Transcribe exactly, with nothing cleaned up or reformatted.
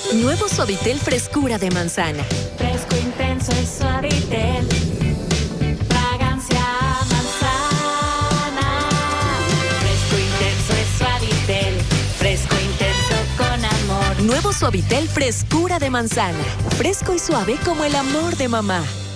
Nuevo Suavitel frescura de manzana. Fresco, intenso y Suavitel. Fragancia manzana. Fresco, intenso y Suavitel. Fresco, intenso con amor. Nuevo Suavitel frescura de manzana. Fresco y suave como el amor de mamá.